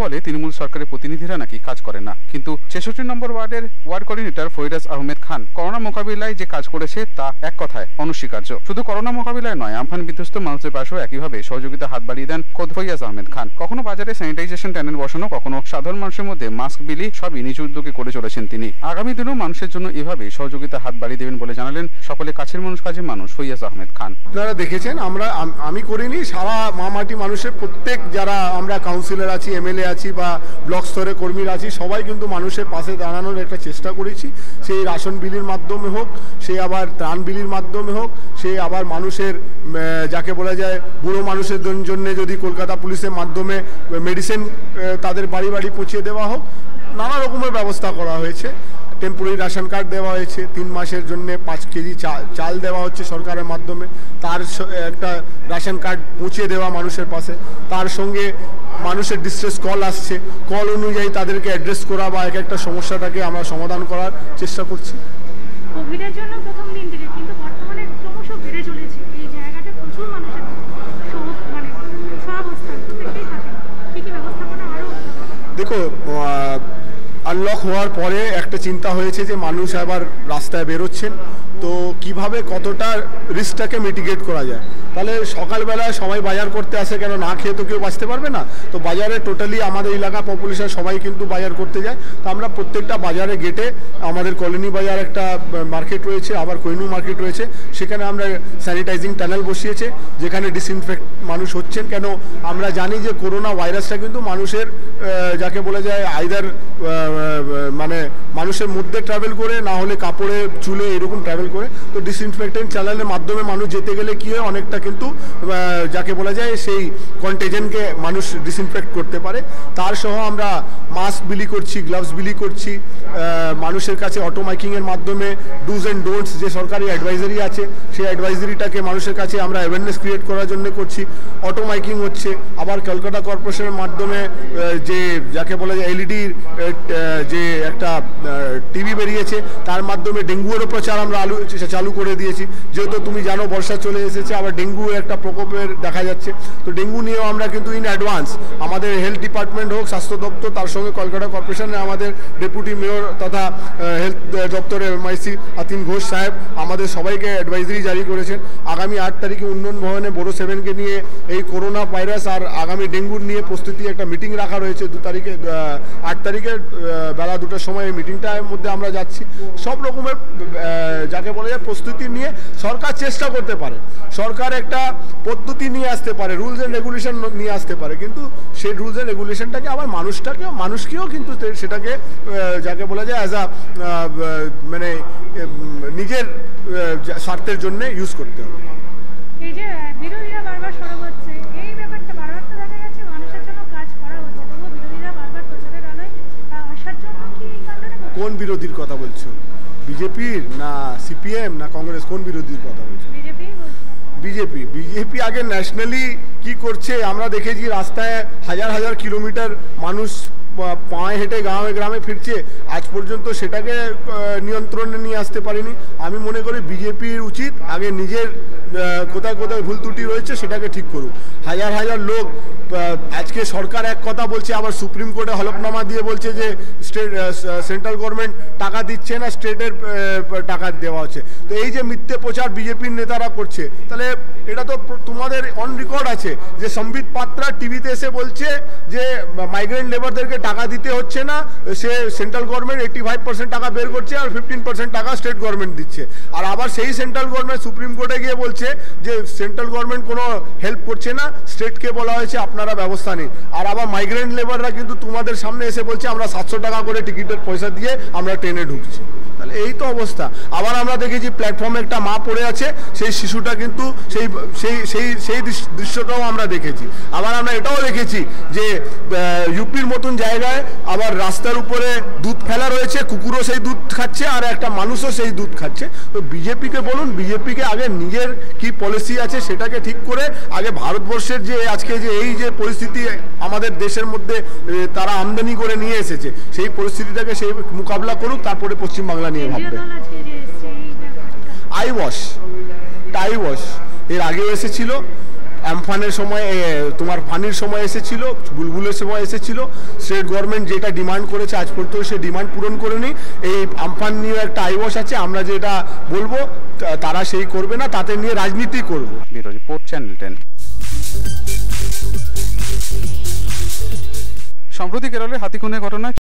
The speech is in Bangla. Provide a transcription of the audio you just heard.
বলে তৃণমূল সরকারের প্রতিনিধিরা নাকি কাজ করে না, কিন্তু 66 নম্বর ওয়ার্ডের ward coordinator Fairaz Ahmed Khan corona মোকাবিলায় যে কাজ করেছে তা এক কথায় অনস্বীকার্য। শুধু করোনা মোকাবিলায় নয়, আমফান বিধ্বস্ত মানুষের পাশেও একইভাবে সহযোগিতা হাত বাড়িয়ে দেন খোদ ফৈয়াজ আহমেদ খান। কখনো বাজারে স্যানিটাইজেশন ট্যানেল বসানো, কখনো সাধারণ মানুষের মধ্যে মাস্ক বিলি সবই নিজ উদ্যোগে করে চলেছেন তিনি। আগামী দিনেও মানুষের জন্য এভাবে সহযোগিতা হাত বাড়িয়ে দেবেন বলে জানালেন সকলে কাছের মানুষ কাজের মানুষ ফৈয়াজ আহমেদ খান। আপনারা দেখেছেন, আমি করিনি, সারা মামাটি মানুষের প্রত্যেক যারা আমরা কাউন্সিলর আছি, এমএলএ আছি বা ব্লক স্তরে কর্মীরা আছি, সবাই কিন্তু মানুষের পাশে দাঁড়ানোর একটা চেষ্টা করেছি। সেই রাশন বিলির মাধ্যমে হোক, সে আবার ত্রাণ বিলির মাধ্যমে হোক, সে আবার মানুষের যাকে বলা যায় বুড়ো মানুষের জন্য যদি কলকাতা পুলিশের মাধ্যমে মেডিসিন তাদের বাড়ি বাড়ি পৌঁছে দেওয়া হোক, নানা রকমের ব্যবস্থা করা হয়েছে। টেম্পোরারি রেশন কার্ড দেওয়া হয়েছে, 3 মাসের জন্য 5 কেজি চাল দেওয়া হচ্ছে সরকারের মাধ্যমে, তার একটা রেশন কার্ড পৌঁছে দেওয়া মানুষের পাশে। তার সঙ্গে মানুষের ডিস্ট্রেস কল আসছে, কল অনুযায়ী তাদেরকে অ্যাড্রেস করা বা এক একটা সমস্যাটাকে আমরা সমাধান করার চেষ্টা করছি। কোভিডের জন্য প্রথম দিন থেকে, কিন্তু বর্তমানে ক্রমশ বেড়ে চলেছে এই জায়গাটা, প্রচুর মানুষের মানে সহাবস্থান প্রত্যেকটাই থাকে। কি কি ব্যবস্থাপনা আরও? দেখো, আনলক হওয়ার পরে একটা চিন্তা হয়েছে যে মানুষ আবার রাস্তায় বেরোচ্ছেন, তো কিভাবে কতটা রিস্কটাকে মিটিগেট করা যায়। তাহলে সকালবেলায় সবাই বাজার করতে আসে, কেন না খেয়ে তো কেউ বাঁচতে পারবে না। তো বাজারে টোটালি আমাদের এলাকা পপুলেশন সবাই কিন্তু বাজার করতে যায়। তো আমরা প্রত্যেকটা বাজারে গেটে, আমাদের কলোনি বাজার একটা মার্কেট রয়েছে, আবার কোহিনূর মার্কেট রয়েছে, সেখানে আমরা স্যানিটাইজিং টানেল বসিয়েছে, যেখানে ডিসইনফেক্ট মানুষ হচ্ছেন। কেন আমরা জানি যে করোনা ভাইরাসটা কিন্তু মানুষের যাকে বলা যায় আইদার মানে মানুষের মধ্যে ট্রাভেল করে, না হলে কাপড়ে চুলে এরকম ট্রাভেল করে। তো ডিসইনফেক্টেন্ট চ্যানেলের মাধ্যমে মানুষ যেতে গেলে কি হয়, অনেকটা কিন্তু যাকে বলা যায় সেই কন্টেজেনকে মানুষ ডিসইনফেক্ট করতে পারে। তার সহ আমরা মাস্ক বিলি করছি, গ্লাভস বিলি করছি, মানুষের কাছে অটো মাইকিংয়ের মাধ্যমে ডুজ অ্যান্ড ডোন্টস যে সরকারি অ্যাডভাইজারি আছে, সেই অ্যাডভাইজারিটাকে মানুষের কাছে আমরা অ্যাওয়ারনেস ক্রিয়েট করার জন্য করছি। অটো মাইকিং হচ্ছে। আবার কলকাতা কর্পোরেশনের মাধ্যমে যে যাকে বলা যায় এলইডির যে একটা টিভি বেরিয়েছে, তার মাধ্যমে ডেঙ্গুরও প্রচার আমরা চালু করে দিয়েছি। যেহেতু তুমি জানো বর্ষা চলে এসেছে, আবার ডেঙ্গু একটা প্রকোপের দেখা যাচ্ছে। তো ডেঙ্গু নিয়েও আমরা কিন্তু ইন অ্যাডভান্স আমাদের হেলথ ডিপার্টমেন্ট হোক, স্বাস্থ্য দপ্তর, তার সঙ্গে কলকাতা কর্পোরেশনে আমাদের ডেপুটি মেয়র তথা হেলথ দপ্তরের এমআইসি আতিন ঘোষ সাহেব আমাদের সবাইকে অ্যাডভাইজারি জারি করেছেন। আগামী 8 তারিখে উন্নয়ন ভবনে বড় 7কে নিয়ে এই করোনা ভাইরাস আর আগামী ডেঙ্গুর নিয়ে প্রস্তুতি একটা মিটিং রাখা রয়েছে 8 তারিখে বেলা 2টার সময়। এই মিটিংটার মধ্যে আমরা যাচ্ছি। সব রকমের যাকে বলা যায় প্রস্তুতি নিয়ে সরকার চেষ্টা করতে পারে, সরকার একটা পদ্ধতি নিয়ে আসতে পারে, রুলস অ্যান্ড রেগুলেশন নিয়ে আসতে পারে, কিন্তু সেই রুলস অ্যান্ড রেগুলেশনটাকে আবার মানুষকেও কিন্তু সেটাকে যাকে বলা যায় অ্যাজ আ মানে নিজের স্বার্থের জন্য ইউজ করতে হবে। এই যে বিরোধীরা বারবার সরব হচ্ছে, এই ব্যাপারটা বারবার তো দেখা যাচ্ছে মানুষের জন্য কাজ করা হচ্ছে, তবুও বিরোধীরা বারবার প্রচারের আলোয় আসার জন্য কি এই কাণ্ডটা? কোন বিরোধীর কথা বলছো? বিজেপির না সিপিএম না কংগ্রেস? কোন বিরোধীর কথা বলছো? বিজেপি আগে ন্যাশনালি কি করছে আমরা দেখেছি। রাস্তায় হাজার হাজার কিলোমিটার মানুষ পায়ে হেঁটে গ্রামে ফিরছে, আজ পর্যন্ত সেটাকে নিয়ন্ত্রণে নিয়ে আসতে পারিনি। আমি মনে করি বিজেপির উচিত আগে নিজের কোথায় কোথায় ভুল ত্রুটি রয়েছে সেটাকে ঠিক করুক। হাজার হাজার লোক আজকে সরকার এক কথা বলছে, আবার সুপ্রিম কোর্টে হলফনামা দিয়ে বলছে যে সেন্ট্রাল গভর্নমেন্ট টাকা দিচ্ছে না, স্টেটের টাকা দেওয়া হচ্ছে। তো এই যে মিথ্যে প্রচার বিজেপির নেতারা করছে, তাহলে এটা তো তোমাদের অন রেকর্ড আছে যে সম্বিত পাত্রা টিভিতে এসে বলছে যে মাইগ্রেন্ট লেবারদেরকে টাকা দিতে হচ্ছে না, সে সেন্ট্রাল গভর্নমেন্ট 85% টাকা বের করছে আর 15% টাকা স্টেট গভর্নমেন্ট দিচ্ছে। আর আবার সেই সেন্ট্রাল গভর্নমেন্ট সুপ্রিম কোর্টে গিয়ে বলছে যে সেন্ট্রাল গভর্নমেন্ট কোনো হেল্প করছে না, স্টেটকে বলা হয়েছে আপনারা ব্যবস্থা নিন। আর আবার মাইগ্রেন্ট লেবাররা কিন্তু তোমাদের সামনে এসে বলছে আমরা 700 টাকা করে টিকিটের পয়সা দিয়ে আমরা ট্রেনে ঢুকছি। তাহলে এই তো অবস্থা। আবার আমরা দেখেছি প্ল্যাটফর্মে একটা মা পড়ে আছে, সেই শিশুটা কিন্তু সেই দৃশ্যটাও আমরা দেখেছি। আবার আমরা এটাও দেখেছি যে ইউপির মতন জায়গায় আবার রাস্তার উপরে দুধ ফেলা রয়েছে, কুকুরও সেই দুধ খাচ্ছে আর একটা মানুষও সেই দুধ খাচ্ছে। তো বিজেপিকে বলুন, বিজেপিকে আগে নিজের কি পলিসি আছে সেটাকে ঠিক করে আগে ভারতবর্ষের যে আজকে যে এই যে পরিস্থিতি আমাদের দেশের মধ্যে তারা আমদানি করে নিয়ে এসেছে, সেই পরিস্থিতিটাকে সেই মোকাবিলা করুক, তারপরে পশ্চিমবাংলা নিয়ে ভাববে। আই ওয়াশ এর আগেও এসেছিল, আমফানের সময় তোমার ফানির সময় এসেছিল, বুলবুলের সময় এসেছিল। স্টেট গভর্নমেন্ট যেটা ডিমান্ড করেছে আজ পর্যন্ত সে ডিমান্ড পূরণ করেনি। এই আমফান নিয়ে একটা আইওয়াস আছে, আমরা যেটা বলবো তারা সেই করবে না, তাতে নিয়ে রাজনীতি করবো। Bureau report, channel 10। সম্প্রতি কেরলে হাতি খুনের ঘটনায়